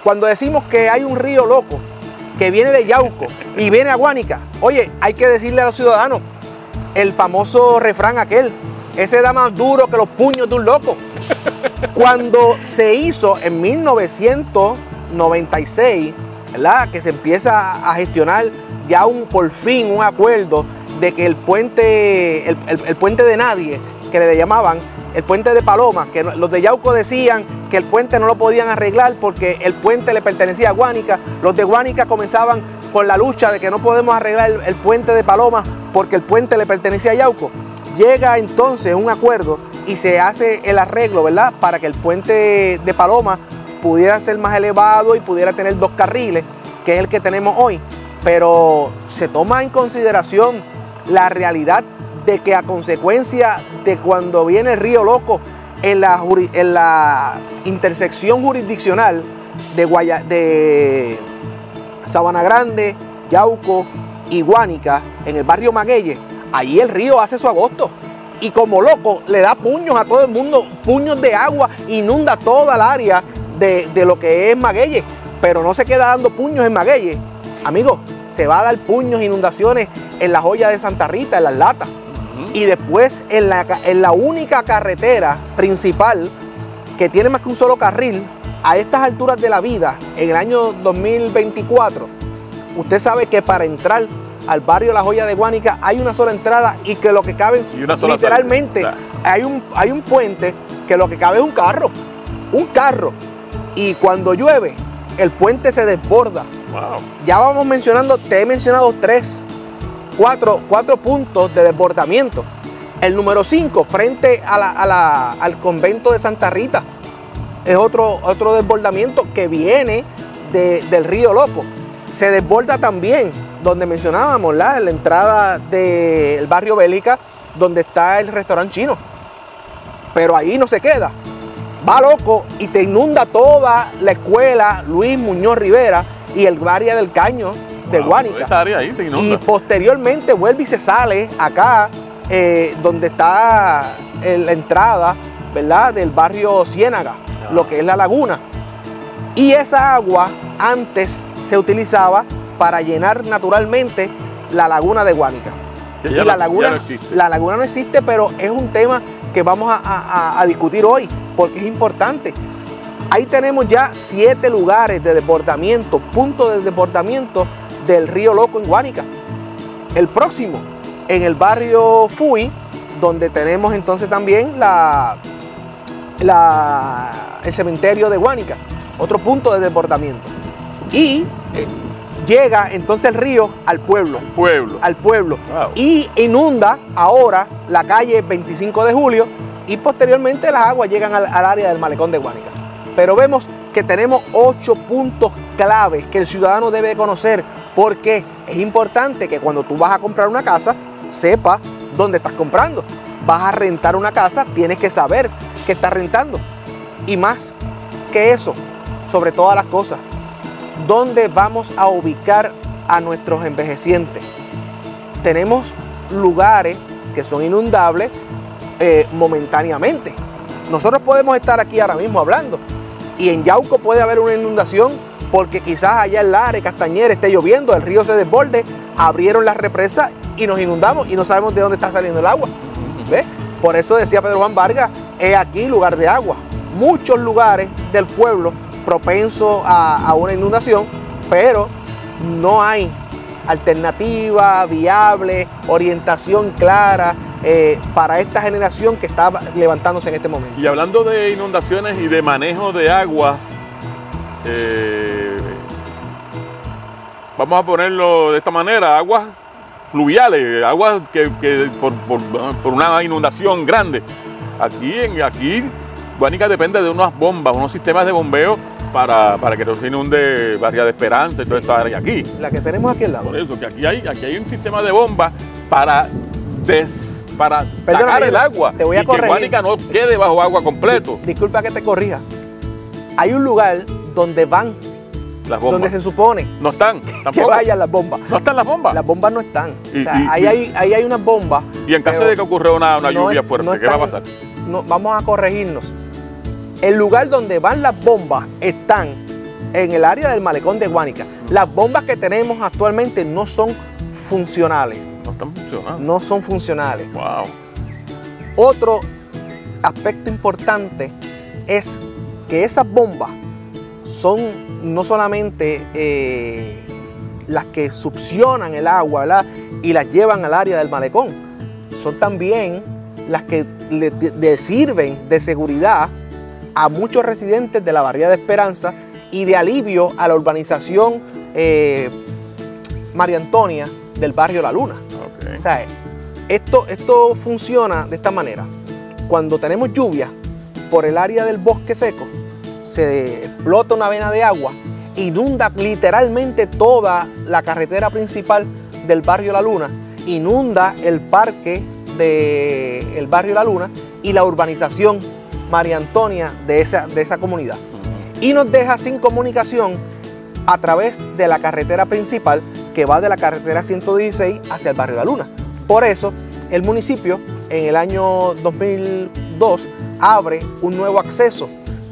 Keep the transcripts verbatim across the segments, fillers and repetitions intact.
Cuando decimos que hay un río loco que viene de Yauco y viene a Guánica, oye, hay que decirle a los ciudadanos el famoso refrán aquel, ese da más duro que los puños de un loco. Cuando se hizo en mil novecientos noventa y seis, ¿verdad?, que se empieza a gestionar ya un, por fin un acuerdo de que el puente, el, el, el puente de nadie, que le llamaban, el puente de Paloma, que los de Yauco decían que el puente no lo podían arreglar porque el puente le pertenecía a Guánica. Los de Guánica comenzaban con la lucha de que no podemos arreglar el, el puente de Paloma porque el puente le pertenecía a Yauco. Llega entonces un acuerdo y se hace el arreglo, ¿verdad?, para que el puente de Paloma pudiera ser más elevado y pudiera tener dos carriles, que es el que tenemos hoy. Pero se toma en consideración la realidad de que a consecuencia de cuando viene el río Loco en la, en la intersección jurisdiccional de, Guaya, de Sabana Grande, Yauco y Guánica, en el barrio Magueyes, ahí el río hace su agosto. Y como loco le da puños a todo el mundo, puños de agua, inunda toda el área de, de lo que es Magueyes. Pero no se queda dando puños en Magueyes. Amigos, se va a dar puños, inundaciones en la Joya de Santa Rita, en Las Latas. Uh-huh. Y después en la, en la única carretera principal que tiene más que un solo carril, a estas alturas de la vida, en el año dos mil veinticuatro, usted sabe que para entrar al barrio La Joya de Guánica hay una sola entrada y que lo que cabe, literalmente, salida. hay un, hay un puente que lo que cabe es un carro, un carro. Y cuando llueve, el puente se desborda. Wow. Ya vamos mencionando, te he mencionado tres, cuatro, cuatro puntos de desbordamiento. El número cinco, frente a la, a la, al convento de Santa Rita, es otro, otro desbordamiento que viene de, del río Loco. Se desborda también donde mencionábamos, la, la entrada del barrio Bélica, donde está el restaurante chino. Pero ahí no se queda. Va Loco y te inunda toda la escuela Luis Muñoz Rivera y el área del Caño de wow, Guánica. Esa área ahí se inunda. Y posteriormente vuelve y se sale acá, eh, donde está la entrada, ¿verdad?, del barrio Ciénaga, ah. lo que es la laguna. Y esa agua antes se utilizaba para llenar naturalmente la laguna de Guánica. Y la, no, laguna, no la laguna no existe, pero es un tema que vamos a, a, a discutir hoy, porque es importante. Ahí tenemos ya siete lugares de desbordamiento, puntos de desbordamiento del río Loco en Guánica. El próximo, en el barrio Fui, donde tenemos entonces también la, la, el cementerio de Guánica, otro punto de desbordamiento. Y eh, llega entonces el río al pueblo. Pueblo. Al pueblo. Wow. Y inunda ahora la calle veinticinco de julio y posteriormente las aguas llegan al, al área del malecón de Guánica. Pero vemos que tenemos ocho puntos claves que el ciudadano debe conocer, porque es importante que cuando tú vas a comprar una casa, sepas dónde estás comprando. Vas a rentar una casa, tienes que saber que estás rentando. Y más que eso, sobre todas las cosas, ¿dónde vamos a ubicar a nuestros envejecientes? Tenemos lugares que son inundables eh, momentáneamente. Nosotros podemos estar aquí ahora mismo hablando y en Yauco puede haber una inundación porque quizás allá en Lares, Castañera esté lloviendo, el río se desborde, abrieron las represas y nos inundamos y no sabemos de dónde está saliendo el agua. ¿Ves? Por eso decía Pedro Juan Vargas, es aquí lugar de agua. Muchos lugares del pueblo propenso a, a una inundación, pero no hay alternativa viable, orientación clara eh, para esta generación que está levantándose en este momento. Y hablando de inundaciones y de manejo de aguas, eh, vamos a ponerlo de esta manera, aguas pluviales, aguas que, que por, por, por una inundación grande. Aquí, en, aquí Guánica depende de unas bombas, unos sistemas de bombeo para, para que no se inunde Barria de Esperanza y sí, toda esta área aquí. La que tenemos aquí al lado. Por eso, que aquí hay, aquí hay un sistema de bombas para, des, para Perdona, sacar el agua te voy a y corregir. Que Guánica no quede bajo agua completo. Dis, disculpa que te corrija. Hay un lugar donde van, las bombas. donde se supone no están, que vayan las bombas. ¿No están las bombas? Las bombas no están. Y, o sea, y, ahí, y, hay, ahí hay unas bombas. Y en caso de que ocurra una, una no lluvia es, fuerte, no ¿qué están, va a pasar? No, vamos a corregirnos. El lugar donde van las bombas están en el área del malecón de Guánica. Las bombas que tenemos actualmente no son funcionales. No están funcionando. No son funcionales. Wow. Otro aspecto importante es que esas bombas son no solamente eh, las que succionan el agua, ¿verdad?, y las llevan al área del malecón, son también las que le, le sirven de seguridad a muchos residentes de la Barriada de Esperanza y de alivio a la urbanización eh, María Antonia del barrio La Luna. Okay. O sea, esto, esto funciona de esta manera. Cuando tenemos lluvia por el área del bosque seco, se explota una vena de agua, inunda literalmente toda la carretera principal del barrio La Luna, inunda el parque del barrio La Luna y la urbanización María Antonia de esa, de esa comunidad. Y nos deja sin comunicación a través de la carretera principal que va de la carretera ciento dieciséis hacia el barrio La Luna. Por eso, el municipio en el año dos mil dos abre un nuevo acceso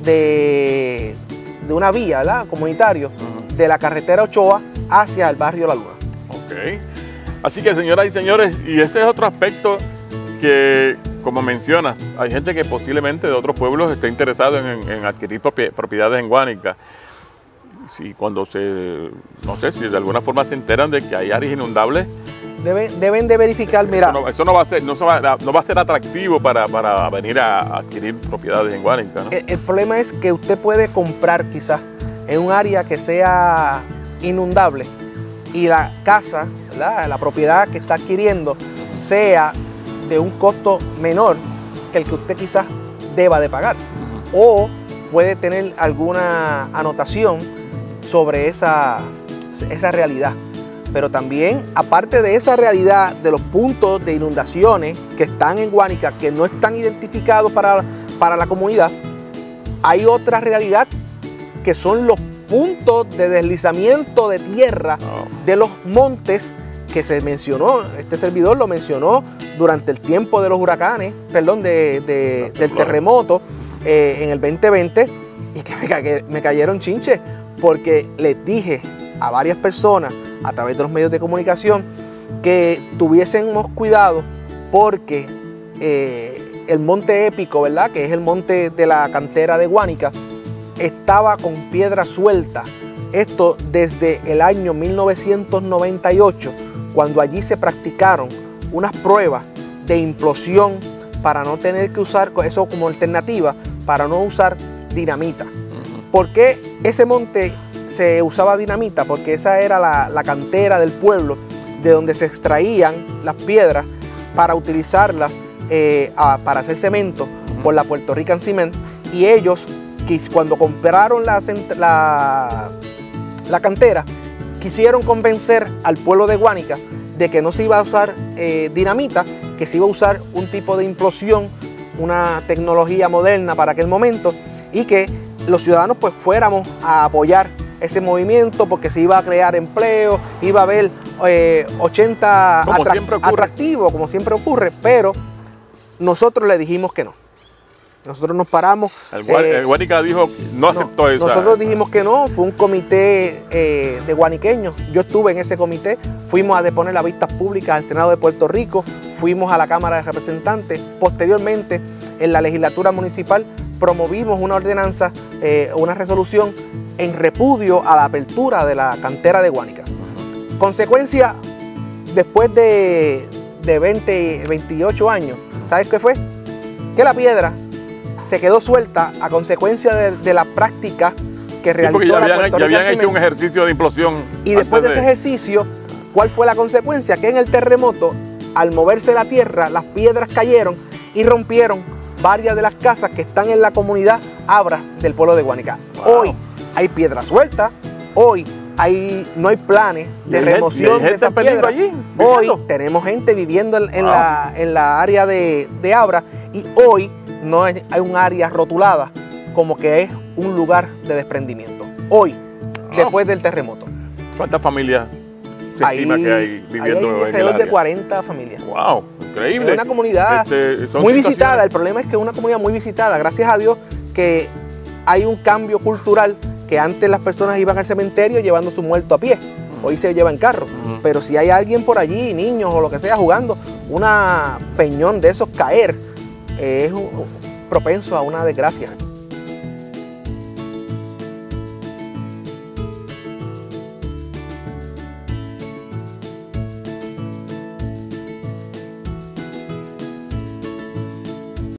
de, de una vía, ¿verdad?, comunitario, uh-huh, de la carretera Ochoa hacia el barrio La Luna. Ok. Así que, señoras y señores, y este es otro aspecto que, como mencionas, hay gente que posiblemente de otros pueblos esté interesado en, en adquirir propiedades en Guánica. Si cuando se, no sé, si de alguna forma se enteran de que hay áreas inundables, Deben, deben de verificar, mira. Eso no, eso no va a ser, no, se va, no va a ser atractivo para, para venir a adquirir propiedades en Guánica, ¿no? El, el problema es que usted puede comprar quizás en un área que sea inundable y la casa, ¿verdad?, la propiedad que está adquiriendo sea de un costo menor que el que usted quizás deba de pagar. Uh-huh. O puede tener alguna anotación sobre esa, esa realidad. Pero también, aparte de esa realidad de los puntos de inundaciones que están en Guánica, que no están identificados para, para la comunidad, hay otra realidad que son los puntos de deslizamiento de tierra oh. de los montes que se mencionó, este servidor lo mencionó durante el tiempo de los huracanes, perdón, de, de, del terremoto eh, en el veinte veinte, y que me, cagué, me cayeron chinches, porque les dije a varias personas a través de los medios de comunicación que tuviésemos cuidado porque eh, el monte Épico, ¿verdad?, que es el monte de la cantera de Guánica, estaba con piedra suelta. Esto desde el año mil novecientos noventa y ocho, cuando allí se practicaron unas pruebas de implosión para no tener que usar eso como alternativa, para no usar dinamita. ¿Por qué ese monte se usaba dinamita? Porque esa era la, la cantera del pueblo, de donde se extraían las piedras para utilizarlas eh, a, para hacer cemento por la Puerto Rican Cement, y ellos cuando compraron la, la, la cantera quisieron convencer al pueblo de Guánica de que no se iba a usar eh, dinamita, que se iba a usar un tipo de implosión, una tecnología moderna para aquel momento, y que los ciudadanos pues fuéramos a apoyar ese movimiento porque se iba a crear empleo, iba a haber eh, ochenta atra atractivos, como siempre ocurre, pero nosotros le dijimos que no. Nosotros nos paramos. El, eh, el Guánica dijo, no aceptó eso. Nosotros dijimos que no, fue un comité eh, de guaniqueños. Yo estuve en ese comité, fuimos a deponer las vistas públicas al Senado de Puerto Rico, fuimos a la Cámara de Representantes. Posteriormente, en la legislatura municipal, promovimos una ordenanza, eh, una resolución en repudio a la apertura de la cantera de Guánica. Uh-huh. Consecuencia, después de, de veinte, veintiocho años, ¿sabes qué fue? Que la piedra se quedó suelta a consecuencia de, de la práctica que realizó sí, ya la habían, Puerto ya Rican habían hecho un ejercicio de implosión. Y después de ese ejercicio, ¿cuál fue la consecuencia? Que en el terremoto, al moverse la tierra, las piedras cayeron y rompieron varias de las casas que están en la comunidad Abra del pueblo de Guánica. Wow. Hoy hay piedras sueltas, hoy hay, no hay planes de remoción gente, de esas piedras. Allí, hoy tenemos gente viviendo en, en, wow. la, en la área de, de Abra, y hoy no hay un área rotulada como que es un lugar de desprendimiento. Hoy, wow. después del terremoto. ¿Cuántas familias se ahí, estima que hay viviendo hay en alrededor el área? de cuarenta familias. ¡Wow! Increíble. Es una comunidad este, muy visitada. El problema es que es una comunidad muy visitada. Gracias a Dios que hay un cambio cultural que antes las personas iban al cementerio llevando su muerto a pie, hoy se lleva en carro. Uh-huh. Pero si hay alguien por allí, niños o lo que sea, jugando, una peñón de esos caer, eh, es un, propenso a una desgracia.